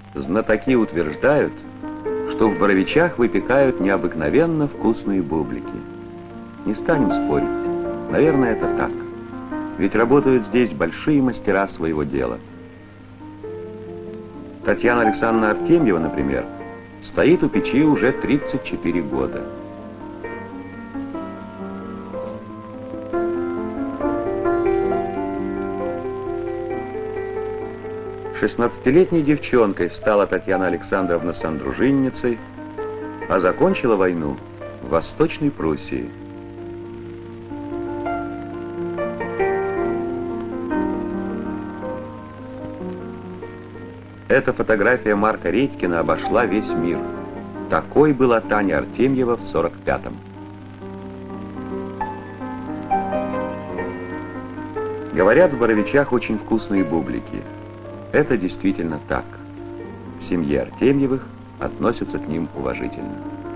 Знатоки утверждают, что в Боровичах выпекают необыкновенно вкусные бублики. Не станем спорить, наверное, это так. Ведь работают здесь большие мастера своего дела. Татьяна Александровна Артемьева, например, стоит у печи уже 34 года. Шестнадцатилетней девчонкой стала Татьяна Александровна сандружинницей, а закончила войну в Восточной Пруссии. Эта фотография Марка Редькина обошла весь мир. Такой была Таня Артемьева в 45-м. Говорят, в Боровичах очень вкусные бублики. Это действительно так. В семье Артемьевых относятся к ним уважительно.